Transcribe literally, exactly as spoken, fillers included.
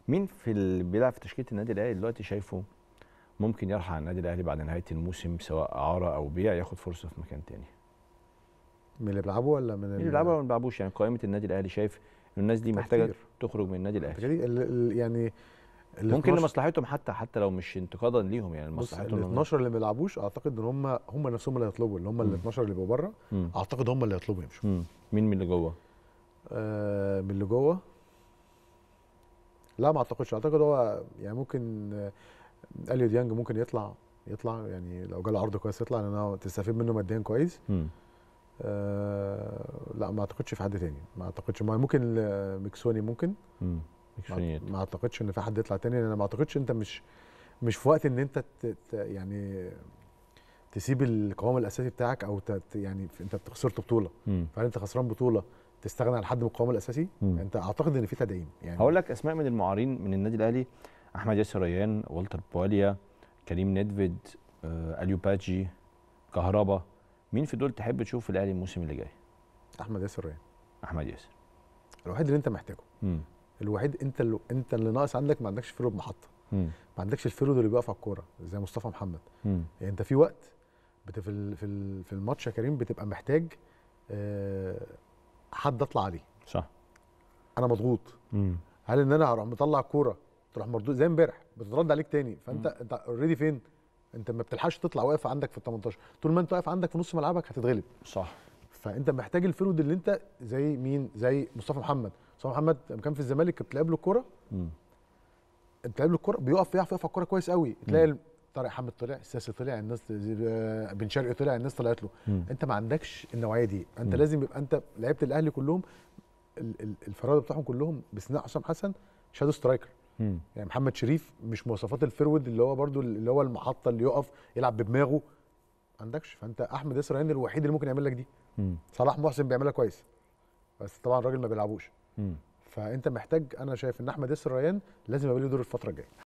مين في اللي بيلعب في تشكيله النادي الاهلي دلوقتي شايفه ممكن يرحل عن النادي الاهلي بعد نهايه الموسم، سواء اعاره او بيع، ياخد فرصه في مكان تاني؟ من اللي بيلعبوا ولا من مين اللي بيلعبوا ولا ما بيلعبوش؟ يعني قائمه النادي الاهلي شايف ان الناس دي محتاجه كتير. تخرج من النادي الاهلي. ال ال يعني ال ممكن اتناشر لمصلحتهم، حتى حتى لو مش انتقادا ليهم، يعني بص، ال لمصلحتهم. اتناشر اللي ما بيلعبوش اعتقد ان هم هم نفسهم اللي هيطلبوا، اللي هم ال اتناشر اللي بيبقوا بره اعتقد هم اللي هيطلبوا يمشوا. مم. مين من اللي جوه؟ آه من اللي جوه لا ما اعتقدش. اعتقد هو يعني ممكن آه اليو ديانج ممكن يطلع يطلع يعني لو جاله عرض كويس يطلع، لان هو تستفيد منه ماديا كويس. مم. آه لا ما اعتقدش في حد تاني، ما اعتقدش. ممكن ميكسوني ممكن. مم. ما, ما اعتقدش ان في حد يطلع تاني، لان انا ما اعتقدش انت مش مش في وقت ان انت ت يعني تسيب القوام الاساسي بتاعك، او يعني انت خسرت بطوله، فهل انت خسران بطوله تستغنى عن حد من القوام الاساسي؟ مم. انت اعتقد ان في تدعيم. يعني هقول لك اسماء من المعارين من النادي الاهلي: احمد ياسر ريان، والتر بواليا، كريم ندفيد، آه، اليو باتجي، كهربا. مين في دول تحب تشوف في الاهلي الموسم اللي جاي؟ احمد ياسر ريان. احمد ياسر الوحيد اللي انت محتاجه. مم. الوحيد انت اللي انت اللي ناقص عندك، ما عندكش فرود محطه. مم. ما عندكش الفرود اللي بيقف على الكوره زي مصطفى محمد. مم. يعني انت في وقت بت في في في الماتش يا كريم بتبقى محتاج أه حد اطلع عليه. صح. انا مضغوط. مم. هل ان انا هروح مطلع كوره تروح مردود زي امبارح بتترد عليك تاني، فانت مم. انت اوريدي فين؟ انت ما بتلحقش تطلع، واقف عندك في ال تمنتاشر. طول ما انت واقف عندك في نص ملعبك هتتغلب. صح. فانت محتاج الفرود اللي انت زي مين؟ زي مصطفى محمد. مصطفى محمد لما كان في الزمالك بتلعب له الكوره، بتلعب له الكوره بيقف يقف يقف على الكوره كويس قوي، تلاقي طارق حامد طلع، الساسي طلع، الناس بن شرقي طلع، الناس طلعت له. مم. انت ما عندكش النوعيه دي. انت مم. لازم يبقى انت لعيبه الاهلي كلهم الفراده بتاعهم كلهم باستثناء حسام حسن شادو سترايكر. مم. يعني محمد شريف مش مواصفات الفرود اللي هو برده اللي هو المحطه اللي يقف يلعب بدماغه، ما عندكش. فانت احمد ياسر ريان الوحيد اللي ممكن يعمل لك دي. مم. صلاح محسن بيعملها كويس بس طبعا الراجل ما بيلعبوش. مم. فانت محتاج، انا شايف ان احمد ياسر ريان لازم يبقى له دور الفتره الجايه.